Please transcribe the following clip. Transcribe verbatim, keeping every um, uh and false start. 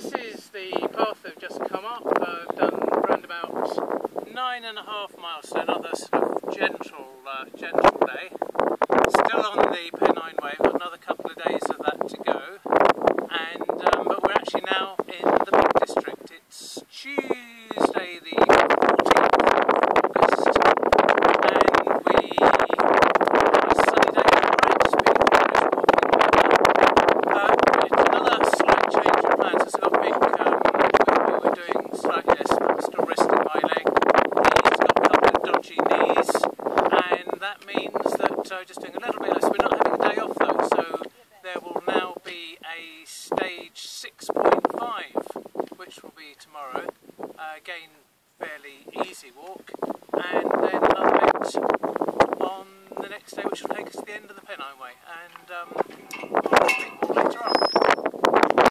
this is the path they've just come up. Uh, done round about nine and a half miles, so another sort of gentle, uh, gentle day. Still on the Pennine Way, we've got another couple of days of that to go. And um, but we're actually now in the Peak District. It's Tuesday the fourteenth of August, and we on a sunny day. Right, it's been uh, it's another slight change of plans. As I got big, um, we, we were doing slightly less, but still resting my leg. He's got a couple of dodgy knees, and that means that uh, just doing a little bit less. We're not having a day off though, so there will now be a stage six point five, which will be tomorrow. Uh, again, fairly easy walk, and then another bit on the next day, which will take us to the end of the Pennine Way. And um, I'll speak more later on.